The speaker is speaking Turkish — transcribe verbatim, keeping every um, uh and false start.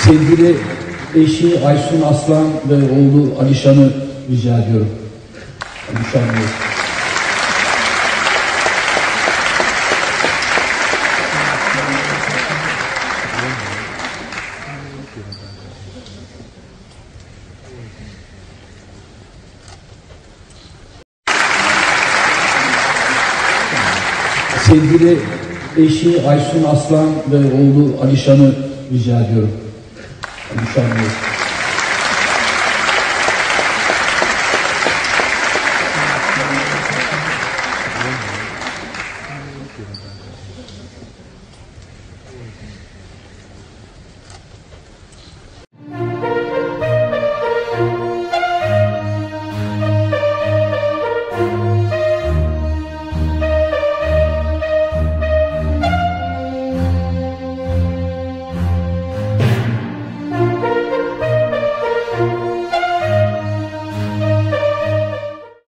Sevgili eşi Aysun Aslan ve oğlu Alişan'ı rica ediyorum. Alişan Bey. Sevgili eşi Aysun Aslan ve oğlu Alişan'ı rica ediyorum. Alişan Bey.